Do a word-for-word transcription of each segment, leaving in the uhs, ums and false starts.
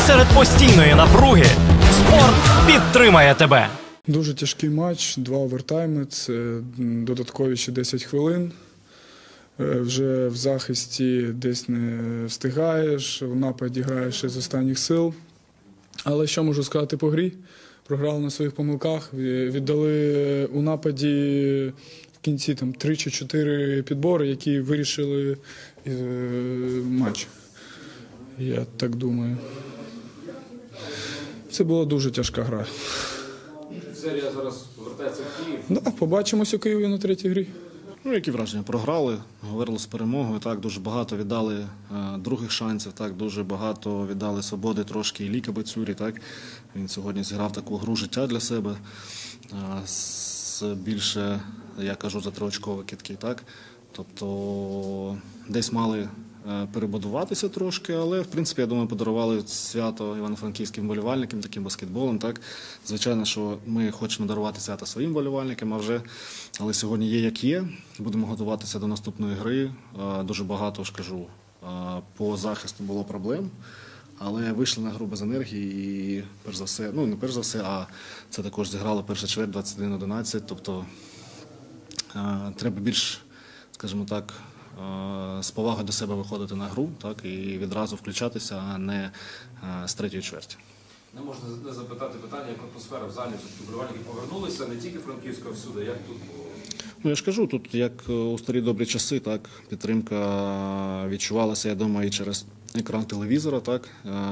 Серед постійної напруги спорт підтримає тебе. Дуже тяжкий матч, два овертайми, це додаткові ще десять хвилин. Вже в захисті десь не встигаєш, в нападі граєш із останніх сил. Але що можу сказати по грі? Програли на своїх помилках, віддали у нападі в кінці там три чи чотири підбори, які вирішили матч. Я так думаю. Це була дуже тяжка гра. Серія зараз повертається в Київ. Да, побачимось у Києві на третій грі. Ну, які враження? Програли, говорили з перемогою, так, дуже багато віддали е, других шансів, так, дуже багато віддали свободи трошки і Ліка Бацюрі, так. Він сьогодні зіграв таку гру життя для себе, е, з більше, я кажу, за триочкові кидки, так. Тобто десь мали е, перебудуватися трошки, але, в принципі, я думаю, подарували свято івано-франківським вболівальникам, таким баскетболом, так. Звичайно, що ми хочемо дарувати свято своїм вболівальникам, а вже, але сьогодні є як є. Будемо готуватися до наступної гри. Дуже багато, ж кажу, по захисту було проблем, але вийшли на гру без енергії і, перш за все, ну не перш за все, а це також зіграло перша чверть двадцять один одинадцять, тобто треба більш, скажімо так, з повагою до себе виходити на гру, так, і відразу включатися, а не з третьої чверті. Не можна не запитати питання, як атмосфера в залі, вболівальники повернулися, не тільки Франківська, а всюди, як тут було? Ну, я ж кажу, тут як у старі добрі часи, так, підтримка відчувалася, я думаю, і через екран телевізора, так,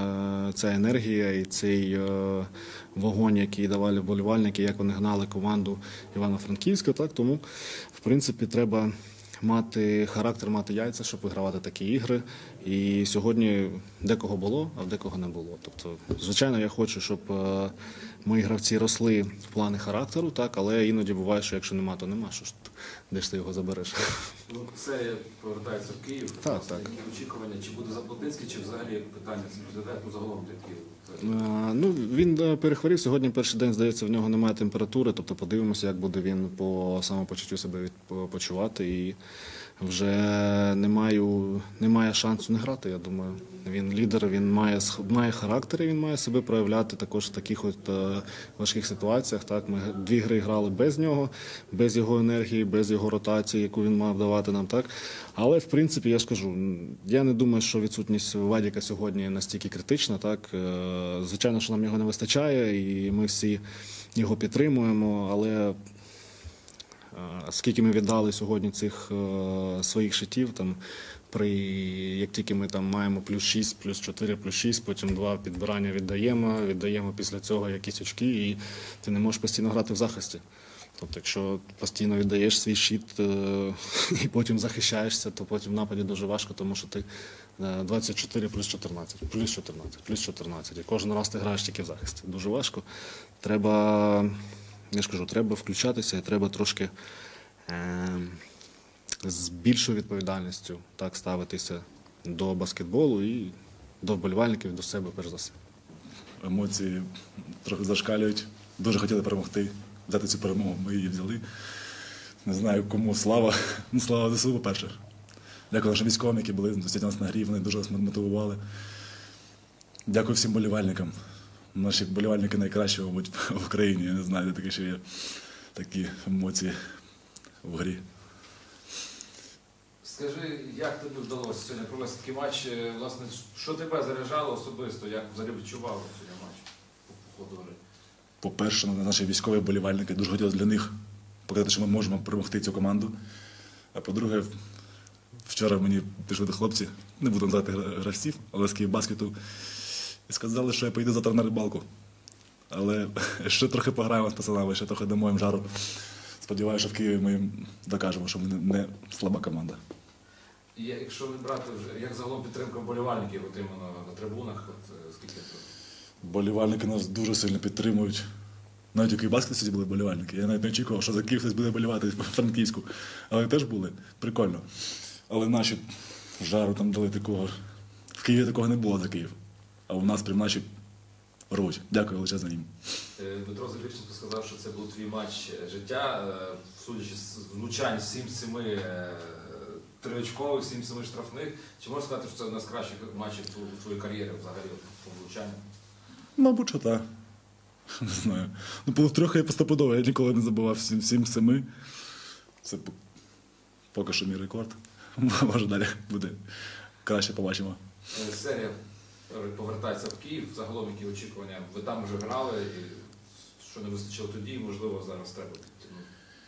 ця енергія і цей вогонь, який давали вболівальники, як вони гнали команду Івано-Франківська, так, тому, в принципі, треба мати характер, мати яйця, щоб вигравати такі ігри. І сьогодні декого було, а в декого не було. Тобто, звичайно, я хочу, щоб мої гравці росли в плані характеру, так, але іноді буває, що якщо нема, то нема. Що ж, де ж ти його забереш? Ну, це повертається в Київ. Так, так. Які очікування? Чи буде Заплотницький, чи взагалі питання це розглядає, ну, загалом для Києва? Ну, він перехворів, сьогодні перший день, здається, в нього немає температури, тобто подивимося, як буде він по самопочуттю себе почувати. І вже немає, немає шансу не грати, я думаю. Він лідер, він має, має характер, він має себе проявляти також в таких от важких ситуаціях. Так, ми дві гри грали без нього, без його енергії, без його ротації, яку він мав давати нам. Так. Але, в принципі, я ж кажу, я не думаю, що відсутність Вадіка сьогодні настільки критична. Так. Звичайно, що нам його не вистачає, і ми всі його підтримуємо, але скільки ми віддали сьогодні цих своїх шитів, там, при, як тільки ми там маємо плюс шість, плюс чотири, плюс шість, потім два підбирання віддаємо, віддаємо після цього якісь очки, і ти не можеш постійно грати в захисті. Тобто, якщо постійно віддаєш свій щит і потім захищаєшся, то потім в нападі дуже важко, тому що ти двадцять чотири плюс чотирнадцять, плюс чотирнадцять, плюс чотирнадцять. І кожен раз ти граєш тільки в захисті. Дуже важко. Треба, я ж кажу, треба включатися і треба трошки е, з більшою відповідальністю так ставитися до баскетболу і до вболівальників, до себе, перш за все. Емоції трохи зашкалюють. Дуже хотіли перемогти. Взяти цю перемогу, ми її взяли. Не знаю, кому слава. Ну, слава ЗСУ, по-перше. Дякую нашим військовим, які були у нас на грі, вони дуже нас мотивували. Дякую всім болівальникам. Наші болівальники найкращі, мабуть, в Україні. Я не знаю, де такі ще є такі емоції в грі. Скажи, як тобі вдалося сьогодні провести такий матч? Власне, що тебе заряджало особисто? Як взагалі відчував сьогодні матч по ходу гри? По-перше, наші військові вболівальники, дуже хотілося для них показати, що ми можемо перемогти цю команду. А по-друге, вчора мені пішли до хлопці, не буду називати гравців, але з Київбаскету, і сказали, що я поїду завтра на рибалку. Але ще трохи пограємо з пацанами, ще трохи дамо їм жару. Сподіваюся, що в Києві ми їм докажемо, що ми не слаба команда. І якщо брати, як загалом підтримка вболівальників от іменно на трибунах, от скільки тут? Болівальники нас дуже сильно підтримують. Навіть у Київбаскеті сьогодні були болівальники. Я навіть не очікував, що за Київ хтось буде болівати в Франківську. Але теж були. Прикольно. Але наші жару там дали такого. В Києві такого не було за Київ. А у нас прям наші рвуть. Дякую величезно їм. Дмитро Запіченко сказав, що це був твій матч життя. Судячи з влучань сім з семи, триочкових, сім-семи штрафних. Чи можна сказати, що це одна з кращих матчів у твоїй кар'єрі взагалі по влучанню? Мабуть, що так. Не знаю. Ну, було трохи я постопудово, я ніколи не забував сім-семи. Це п- поки що мій рекорд. Може, далі буде краще, побачимо. Е, Серія повертається в Київ, загалом які очікування? Ви там вже грали, і що не вистачило тоді, можливо, зараз треба підтягнути.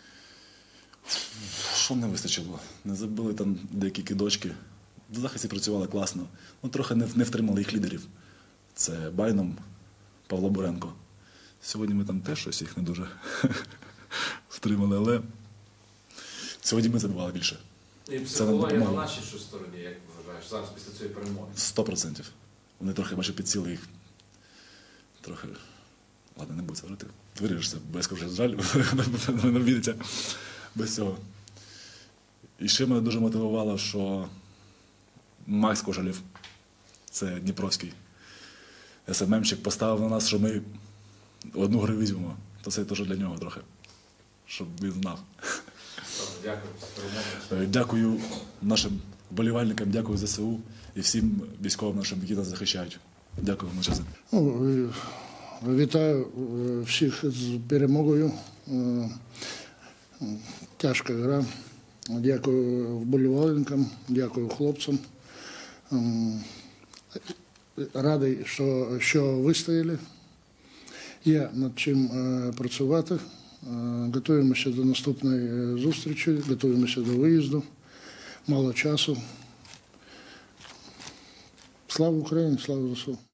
Що не вистачило? Не забили там деякі кидочки. В захисті працювали класно. Ну, трохи не, не втримали їх лідерів. Це Байном, Павло Буренко. Сьогодні ми там теж щось їх не дуже втримали, але сьогодні ми забивали більше. І Це не психологія на допомогло. нашій що стороні, як вважаєш, зараз після цієї перемоги? Сто процентів. Вони трохи, бачу, підсіли їх. Трохи. Ладно, не буду це говорити. Виріжешся, бо я скажу, що жаль, не обідеться без цього. І ще мене дуже мотивувало, що Макс Кожалів, це Дніпровський ес ем емчик, поставив на нас, що ми одну гру візьмемо. То це теж для нього трохи, щоб він знав. Дякую. Перемога. Дякую нашим вболівальникам, дякую зе се у і всім військовим нашим, які нас захищають. Дякую величезне. Ну, і вітаю е, всіх з перемогою. Е, Тяжка гра. Дякую вболівальникам, дякую хлопцям. Ем, Радий, що, що вистояли. Є над чим е, працювати. Е, Готуємося до наступної е, зустрічі, готуємося до виїзду. Мало часу. Слава Україні, слава ЗСУ.